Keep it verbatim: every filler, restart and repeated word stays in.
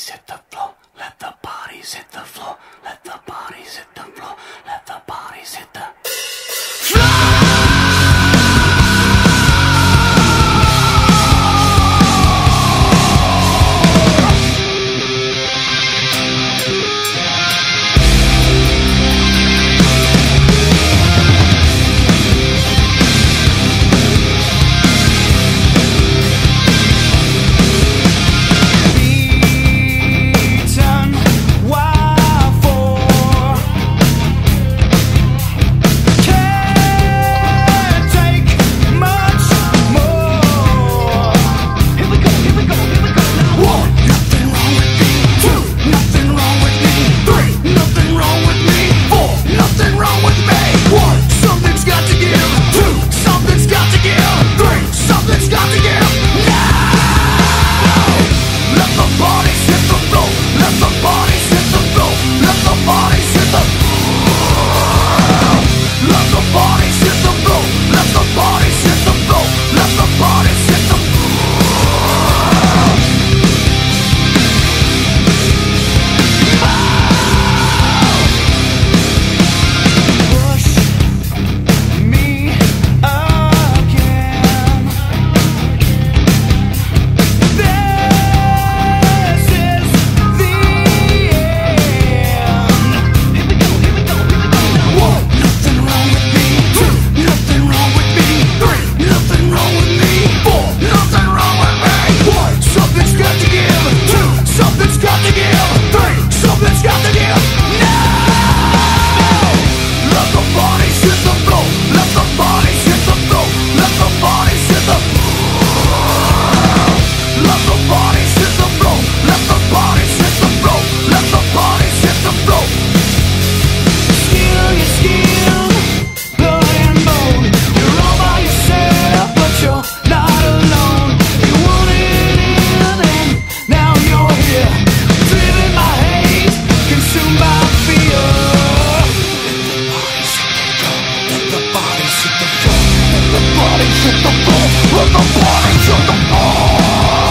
bodies hit the floor. Let the bodies hit the floor. Let the bodies hit the floor. Let the bodies hit the Let the bodies hit the floor. Let the bodies hit the floor.